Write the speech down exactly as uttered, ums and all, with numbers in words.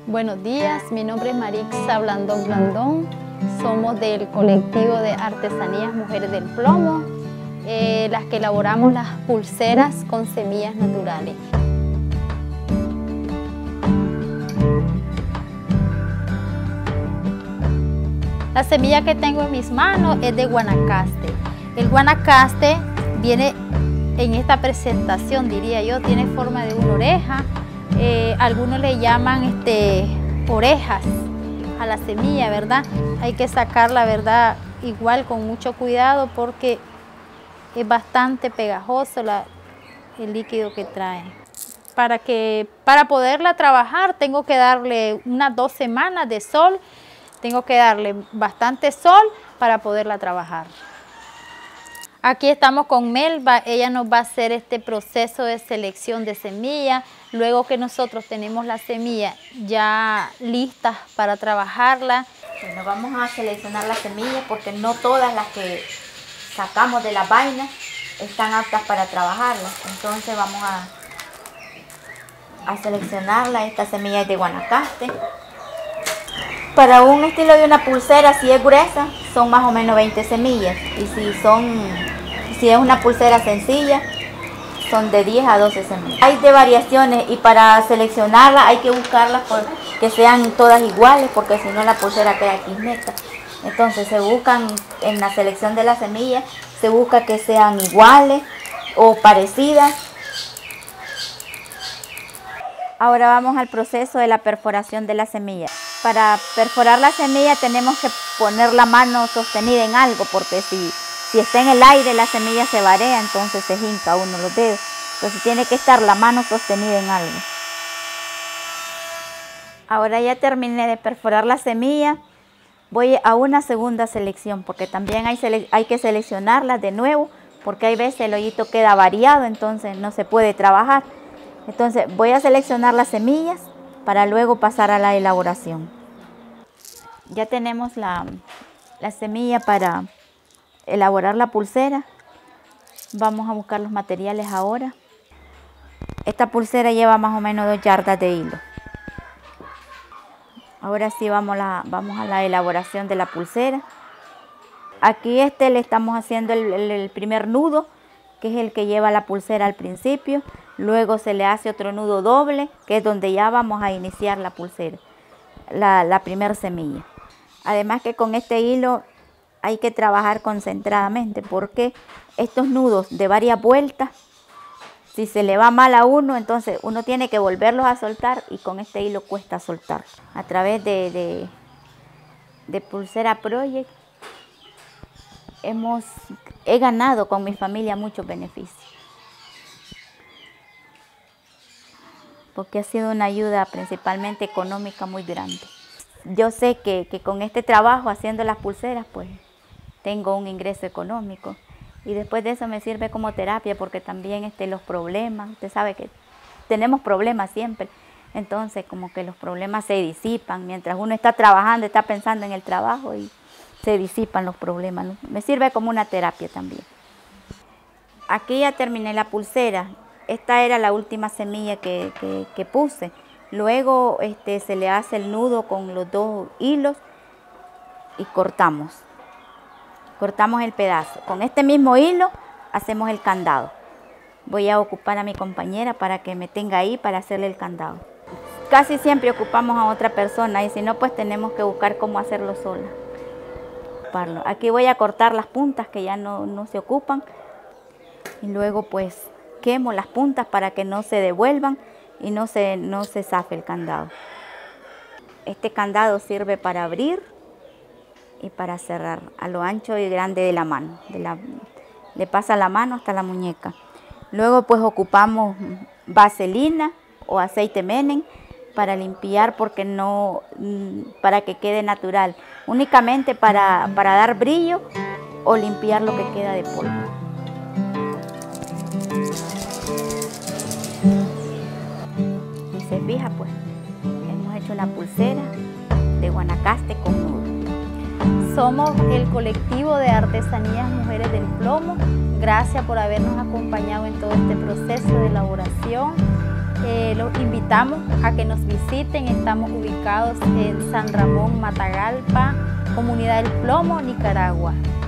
Buenos días, mi nombre es Marixa Blandón Blandón, somos del colectivo de artesanías Mujeres del Plomo, eh, las que elaboramos las pulseras con semillas naturales. La semilla que tengo en mis manos es de guanacaste. El guanacaste viene en esta presentación, diría yo, tiene forma de una oreja. Eh, algunos le llaman este, orejas a la semilla, ¿verdad? Hay que sacarla, ¿verdad? Igual con mucho cuidado porque es bastante pegajoso la, el líquido que trae. Para, que, para poderla trabajar tengo que darle unas dos semanas de sol, tengo que darle bastante sol para poderla trabajar. Aquí estamos con Melba, ella nos va a hacer este proceso de selección de semillas. Luego que nosotros tenemos las semillas ya listas para trabajarla. Bueno, vamos a seleccionar las semillas porque no todas las que sacamos de las vainas están aptas para trabajarlas. Entonces vamos a, a seleccionarla. Esta semilla es de guanacaste. Para un estilo de una pulsera, si es gruesa, son más o menos veinte semillas. Y si, son, si es una pulsera sencilla, son de diez a doce semillas. Hay de variaciones y para seleccionarlas hay que buscarlas por que sean todas iguales, porque si no la pulsera queda quismeta. Entonces se buscan, en la selección de las semillas, se busca que sean iguales o parecidas. Ahora vamos al proceso de la perforación de la semilla. Para perforar la semilla tenemos que poner la mano sostenida en algo, porque si, si está en el aire la semilla se varía, entonces se hinca uno los dedos. Entonces tiene que estar la mano sostenida en algo. Ahora ya terminé de perforar la semilla, voy a una segunda selección, porque también hay, sele hay que seleccionarla de nuevo, porque hay veces el hoyito queda variado, entonces no se puede trabajar. Entonces voy a seleccionar las semillas para luego pasar a la elaboración. Ya tenemos la, la semilla para elaborar la pulsera. Vamos a buscar los materiales ahora. Esta pulsera lleva más o menos dos yardas de hilo. Ahora sí vamos a la, vamos a la elaboración de la pulsera. Aquí este le estamos haciendo el, el, el primer nudo, que es el que lleva la pulsera al principio. Luego se le hace otro nudo doble, que es donde ya vamos a iniciar la pulsera, la, la primera semilla. Además que con este hilo hay que trabajar concentradamente, porque estos nudos de varias vueltas, si se le va mal a uno, entonces uno tiene que volverlos a soltar y con este hilo cuesta soltar. A través de, de, de Pulsera Project hemos, he ganado con mi familia muchos beneficios, porque ha sido una ayuda principalmente económica muy grande. Yo sé que, que con este trabajo, haciendo las pulseras, pues tengo un ingreso económico. Y después de eso me sirve como terapia, porque también este, los problemas, usted sabe que tenemos problemas siempre. Entonces como que los problemas se disipan. Mientras uno está trabajando, está pensando en el trabajo y se disipan los problemas, ¿no? Me sirve como una terapia también. Aquí ya terminé la pulsera. Esta era la última semilla que, que, que puse. Luego este, se le hace el nudo con los dos hilos y cortamos. Cortamos el pedazo. Con este mismo hilo hacemos el candado. Voy a ocupar a mi compañera para que me tenga ahí para hacerle el candado. Casi siempre ocupamos a otra persona y si no, pues tenemos que buscar cómo hacerlo sola. Aquí voy a cortar las puntas que ya no, no se ocupan y luego pues quemo las puntas para que no se devuelvan y no se, no se zafe el candado. Este candado sirve para abrir y para cerrar a lo ancho y grande de la mano. De la, le pasa la mano hasta la muñeca. Luego pues ocupamos vaselina o aceite Menem para limpiar, porque no, para que quede natural. Únicamente para, para dar brillo o limpiar lo que queda de polvo. Se fija, pues, hemos hecho una pulsera de guanacaste con nudo. Somos el colectivo de artesanías Mujeres del Plomo. Gracias por habernos acompañado en todo este proceso de elaboración. Eh, los invitamos a que nos visiten. Estamos ubicados en San Ramón, Matagalpa, Comunidad del Plomo, Nicaragua.